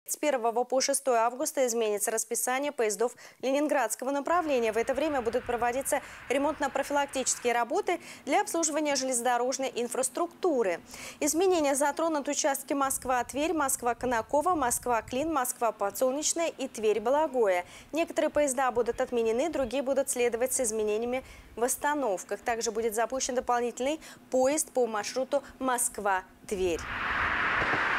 С 1 по 6 августа изменится расписание поездов ленинградского направления. В это время будут проводиться ремонтно-профилактические работы для обслуживания железнодорожной инфраструктуры. Изменения затронут участки Москва-Тверь, Москва-Конаково, Москва-Клин, Москва-Подсолнечная и Тверь-Балагоя. Некоторые поезда будут отменены, другие будут следовать с изменениями в остановках. Также будет запущен дополнительный поезд по маршруту Москва-Тверь.